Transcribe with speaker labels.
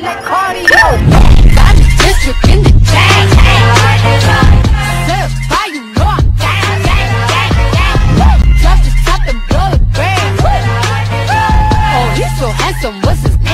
Speaker 1: like Cardi B. I'm the district in the gang. Certified, you know I'm gang, gang, gang, gang. Drop the top and blow the brand. Oh, he's so handsome, what's his name?